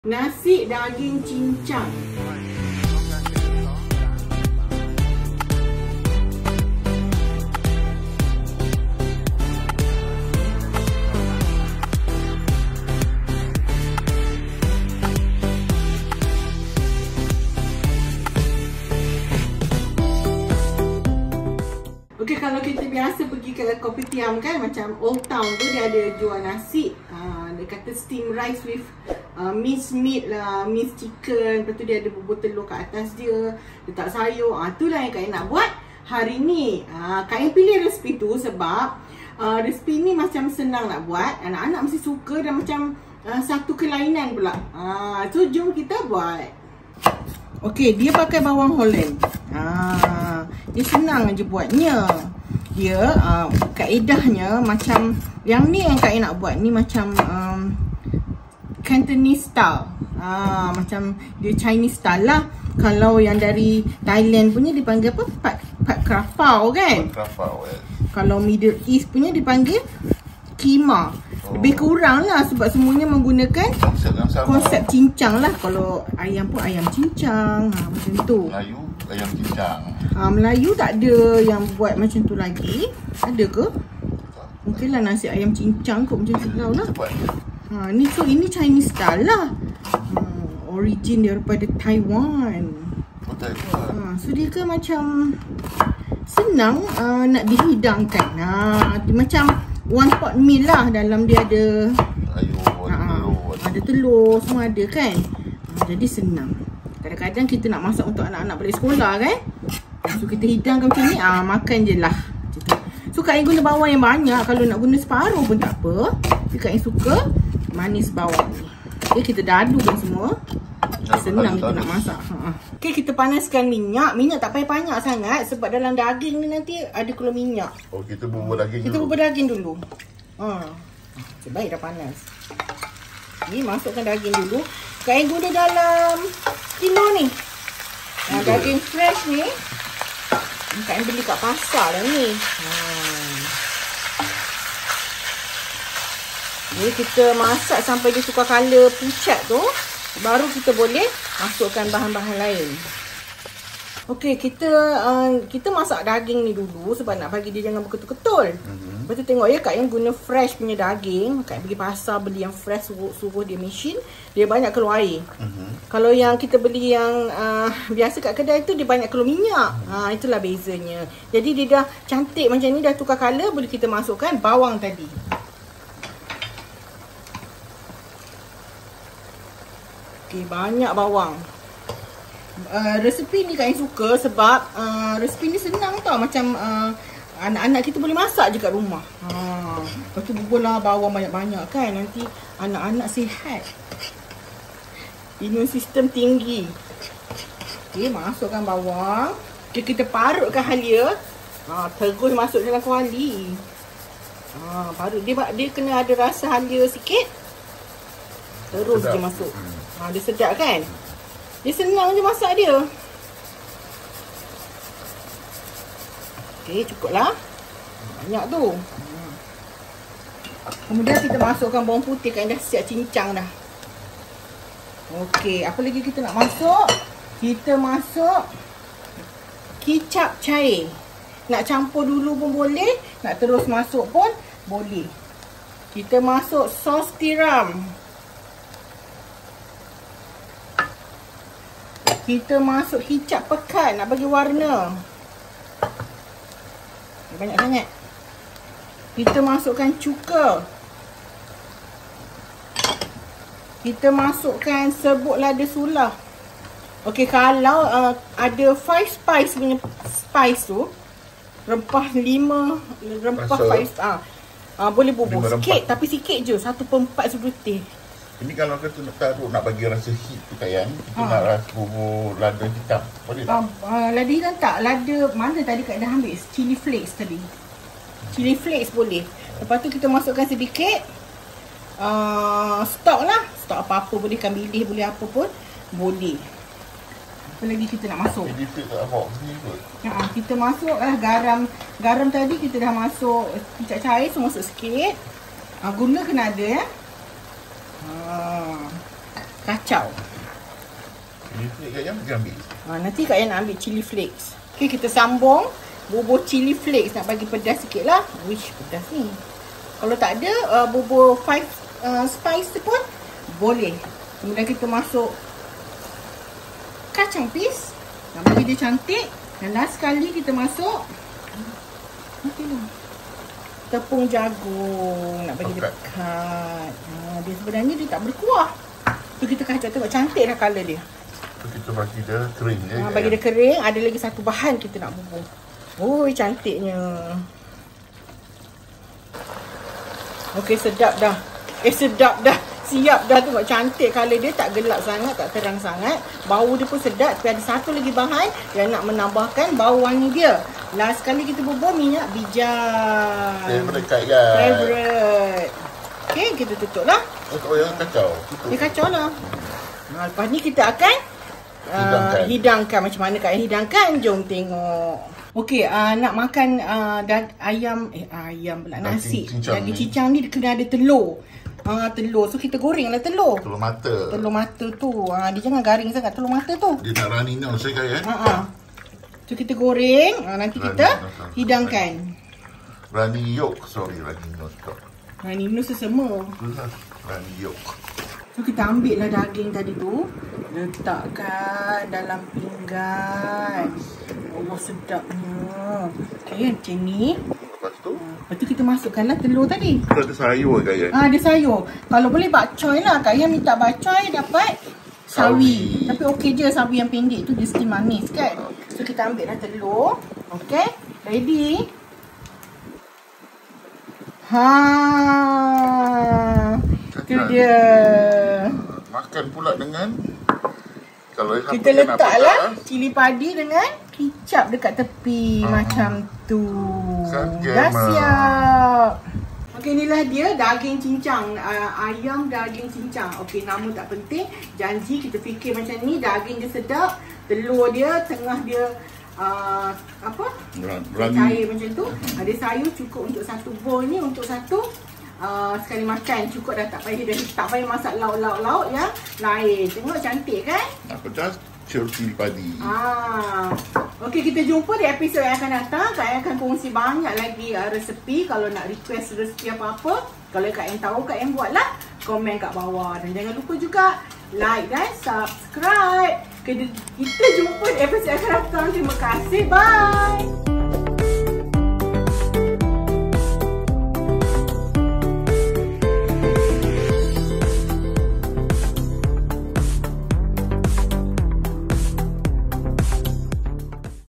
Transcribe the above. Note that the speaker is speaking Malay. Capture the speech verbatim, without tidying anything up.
Nasi daging cincang. Okey, kalau kita biasa pergi ke kopitiam kan, macam Old Town tu dia ada jual nasi. Ha, dia kata steam rice with uh, minced meat lah, minced chicken. Lepas tu dia ada bubur telur kat atas dia, letak sayur. Ah, ha, itulah yang Kak Ain nak buat hari ni. Ha, Kak Ain pilih resipi tu sebab uh, resipi ni macam senang nak buat. Anak-anak mesti suka dan macam uh, satu kelainan pula. Ha, so jom kita buat. Okey, dia pakai bawang Holland. Ha, dia senang aja buatnya. Dia uh, kaedahnya macam yang ni yang Kak Ain nak buat ni macam um, Cantonese style. Ha, macam dia Chinese style lah. Kalau yang dari Thailand punya dipanggil apa? Pat pat krapau kan? Pat krapau. Yes. Kalau Middle East punya dipanggil kima. Lebih kurang lah sebab semuanya menggunakan konsep yang sama. Konsep cincang lah. Kalau ayam pun ayam cincang. Ha, macam tu. Melayu ayam cincang. Ha, Melayu tak ada yang buat macam tu lagi. Ada ke? Mungkinlah nasi ayam cincang kot macam tu lah. Ha, ni so ini Chinese style lah. Ha, origin daripada Taiwan. Oh, Taiwan. Ha, so dia kan macam senang uh, nak dihidangkan. Ha, dia macam one pot meal lah. Dalam dia ada ayuh, ada, ha, telur, ada telur, semua ada kan. Ha, jadi senang. Kadang-kadang kita nak masak untuk anak-anak balik sekolah kan. So kita hidangkan macam ni, ah, makan je lah. So Kak Ain guna bawang yang banyak. Kalau nak guna separuh pun tak apa. Tapi Kak Ain suka manis bawang ni. Okay, kita dadukan semua. Senang kita nak masak. Ha. Okay, kita panaskan minyak. Minyak tak payah banyak sangat sebab dalam daging ni nanti ada keluar minyak. Oh, kita bubur daging kita dulu. Kita bubur daging dulu. Ha. Sebaik dah panas. Ni masukkan daging dulu. Kak Ain guna dalam kilo ni. Ha, daging fresh ni. Kak Ain beli kat pasar lah ni. Ha. Jadi kita masak sampai dia tukar color pucat tu. Baru kita boleh masukkan bahan-bahan lain. Okey, kita uh, kita masak daging ni dulu sebab nak bagi dia jangan berketul-ketul. Mm-hmm. Lepas tu tengok ya, Kak Ain guna fresh punya daging. Kak Ain pergi pasar beli yang fresh, suruh, suruh dia mesin. Dia banyak keluar air. Mm-hmm. Kalau yang kita beli yang uh, biasa kat kedai tu dia banyak keluar minyak. Mm-hmm. Ha, itulah bezanya. Jadi dia dah cantik macam ni, dah tukar color, boleh kita masukkan bawang tadi. Okay, banyak bawang. Uh, resepi ni Kak Ain suka sebab uh, resepi ni senang tau. Macam uh, anak-anak kita boleh masak je kat rumah. Ha. Lepas tu buburlah bawang banyak-banyak kan. Nanti anak-anak sihat. Imun sistem tinggi. Okay, masukkan bawang. Okay, kita parutkan halia. Ha, terus masuk dalam kuali. Ha, parut. Dia, dia kena ada rasa halia sikit. Terus je masuk. Ha, dia sedap kan? Dia senang je masak dia. Okey, cukup lah. Banyak tu. Kemudian kita masukkan bawang putih. Kan dah siap cincang dah. Okey, apa lagi kita nak masuk? Kita masuk kicap cair. Nak campur dulu pun boleh. Nak terus masuk pun boleh. Kita masuk sos tiram. Kita masuk kicap pekat nak bagi warna. Banyak sangat. Kita masukkan cuka. Kita masukkan serbuk lada sulah. Okey, kalau uh, ada five spice punya spice tu, rempah lima rempah five ah. Uh, boleh bubur sikit, tapi sikit je, satu per empat sebutir. Ini kalau kita nak taruh, nak bagi rasa heat tu Kak Ain, kita ha. nak rasa bubur lada hitam. Boleh tak? Uh, uh, lada hitam tak. Lada mana tadi Kak dah ambil? Chili flakes tadi. Chili flakes boleh. Lepas tu kita masukkan sedikit uh, stok lah. Stok apa-apa boleh, ikan bilis boleh, apa pun boleh. Apa lagi kita nak masuk? Chili flakes tak apa ni kot. Ya, kita masuk lah garam. Garam tadi kita dah masuk kicap cair, so masuk sikit. Uh, gula kena ada ya. Ha. kacau. Chili flakes Kak Ayam kita ambil. Ha, nanti Kak Ayam nak ambil chili flakes. Okey, kita sambung bubur chili flakes. Nak bagi pedas sikit lah. Wish, pedas ni. Kalau tak ada uh, bubur five uh, spice tu pun boleh. Kemudian kita masuk kacang pis. Nak bagi dia cantik. Dan last sekali kita masuk tepung jagung. Nak bagi Pekat. dekat. Ha, dia sebenarnya dia tak berkuah. Tu kita kacau, tengok cantik dah colour dia. So, kita bagi dia kering je. Ha, bagi dia kering. Ada lagi satu bahan kita nak bubur. Oh, cantiknya. Okey, sedap dah. Eh, sedap dah. Siap dah, tengok cantik colour dia. Tak gelap sangat, tak terang sangat. Bau dia pun sedap. Tapi ada satu lagi bahan yang nak menambahkan bau wangi dia. Last kali kita bubur minyak bijak. Favourite Kak Ayam. Favourite. Okey, kita tutup lah. Oh, tak payah kacau. Tutup. Dia kacau lah. Nah, lepas ni kita akan uh, Hidangkan. hidangkan. Macam mana Kak Ayam hidangkan? Jom tengok. Okey, uh, nak makan uh, dag ayam, eh ayam pula, nasi. Daging cincang Daging ni. cincang ni dia kena ada telur. Uh, telur. So kita goreng lah telur. Telur mata. Telur mata tu. Uh, dia jangan garing sangat telur mata tu. Dia nak runny nose eh Kak Ayam. Ha ah. So kita goreng, uh, nanti Runny kita nose. hidangkan. Runny yolk. Sorry, runny nose tak. Nah, ni nus sesama. Itulah runny yolk. So kita ambil lah daging tadi tu, letakkan dalam pinggan. Oh, sedapnya. Okay, macam ni. Lepas tu, Lepas tu kita masukkanlah telur tadi. tu ada sayur Kak Ayam. Ah, ada sayur. Kalau boleh bakcoy lah. Kak Ayam minta bakcoy dapat sawi. Sawi. Tapi okey je sawi yang pendek tu, dia still manis kan. So kita ambil lah telur. Okay, ready. Ha. Itu dia. Makan pula dengan kalau siapa Kita yang nak letaklah pedas, cili padi dengan kicap dekat tepi. Ah. Macam tu. Saja, Dah Ma. siap. Okey, inilah dia daging cincang. Uh, ayam daging cincang. Okey, nama tak penting. Janji kita fikir macam ni. Daging dia sedap. Telur dia, tengah dia uh, apa? Run- Cair runny. macam tu. Ada sayur cukup untuk satu bowl ni. Untuk satu uh, sekali makan. Cukup dah, tak payah dah, tak payah masak lauk-lauk-lauk yang lain. Tengok cantik kan? Nak pedas, cur cili padi. Ah, okey, kita jumpa di episod yang akan datang. Kak Ayam akan kongsi banyak lagi uh, resepi. Kalau nak request resepi apa-apa, kalau Kak Ayam tahu, Kak Ayam buatlah. Komen kat bawah. Dan jangan lupa juga like dan subscribe. Kita, kita jumpa di episod yang akan datang. Terima kasih. Bye.